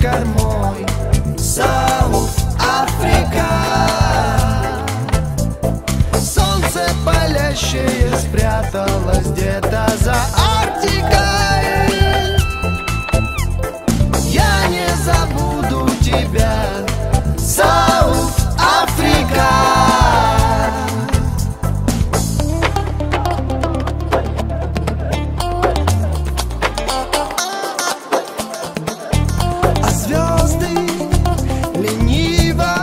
кормой. Саут Африка. Солнце палящее спряталось где-то за Арктикой. Я не забуду тебя, Саут Африка. А звезды лениво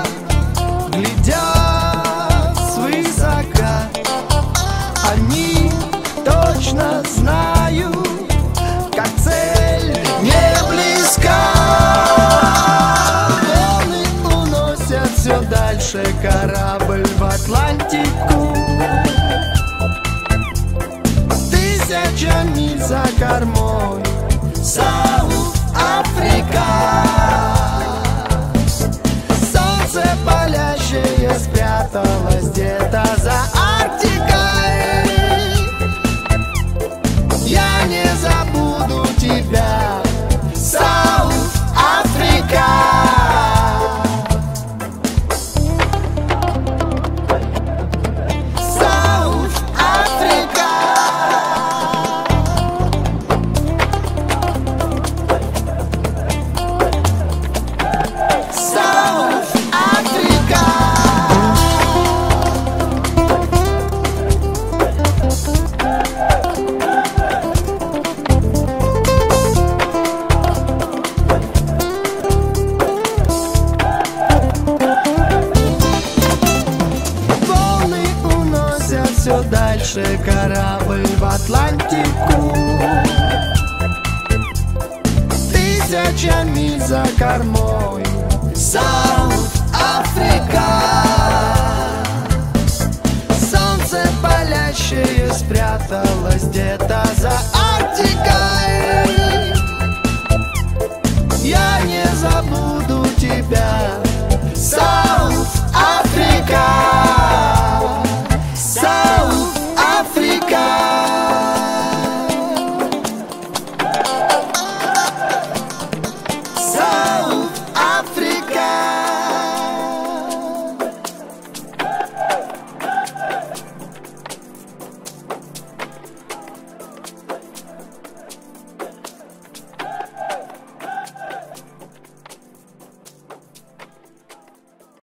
глядят свысока. Они точно знают, как цель не близка. Волны уносят все дальше корабль в Атлантику. Тысяча миль за кормой, Саут Африка. Солнце палящее спряталось где-то за Арктикой. Я не забуду тебя, Саут Африка. Саут Африка. Саут Африка. Волны уносят все дальше корабль в Атлантику. Тысяча миль за кормой, Саут Африка. Солнце палящее спряталось где-то за